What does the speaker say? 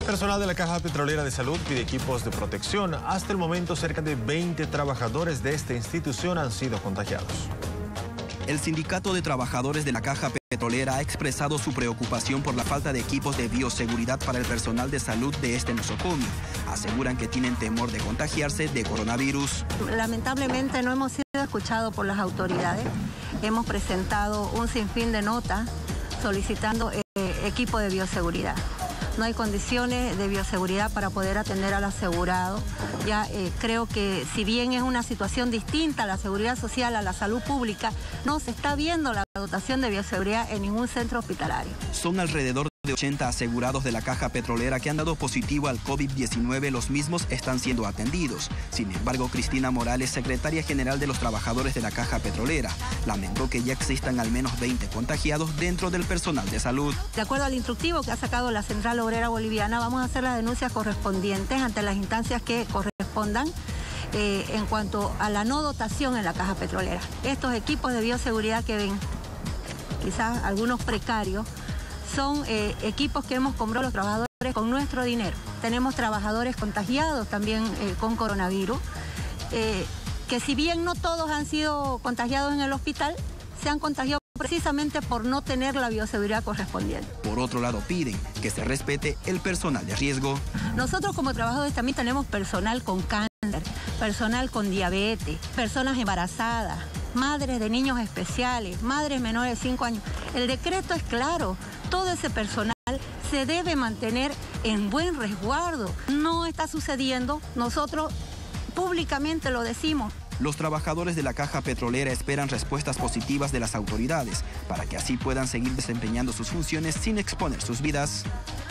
Personal de la Caja Petrolera de Salud pide equipos de protección. Hasta el momento, cerca de 20 trabajadores de esta institución han sido contagiados. El Sindicato de Trabajadores de la Caja Petrolera ha expresado su preocupación por la falta de equipos de bioseguridad para el personal de salud de este nosocomio. Aseguran que tienen temor de contagiarse de coronavirus. Lamentablemente no hemos sido escuchados por las autoridades. Hemos presentado un sinfín de notas solicitando equipo de bioseguridad. No hay condiciones de bioseguridad para poder atender al asegurado. Ya creo que si bien es una situación distinta a la seguridad social, a la salud pública, no se está viendo la dotación de bioseguridad en ningún centro hospitalario. Son alrededor de 80 asegurados de la Caja Petrolera que han dado positivo al COVID-19. Los mismos están siendo atendidos. Sin embargo, Cristina Morales, secretaria general de los trabajadores de la Caja Petrolera, lamentó que ya existan al menos 20 contagiados dentro del personal de salud. De acuerdo al instructivo que ha sacado la Central Obrera Boliviana, vamos a hacer las denuncias correspondientes ante las instancias que correspondan en cuanto a la no dotación en la Caja Petrolera. Estos equipos de bioseguridad que ven, quizás algunos precarios, son equipos que hemos comprado los trabajadores con nuestro dinero. Tenemos trabajadores contagiados también con coronavirus, que si bien no todos han sido contagiados en el hospital, se han contagiado precisamente por no tener la bioseguridad correspondiente. Por otro lado, piden que se respete el personal de riesgo. Nosotros como trabajadores también tenemos personal con cáncer, personal con diabetes, personas embarazadas, madres de niños especiales, madres menores de 5 años. El decreto es claro, todo ese personal se debe mantener en buen resguardo. No está sucediendo, nosotros públicamente lo decimos. Los trabajadores de la Caja Petrolera esperan respuestas positivas de las autoridades para que así puedan seguir desempeñando sus funciones sin exponer sus vidas.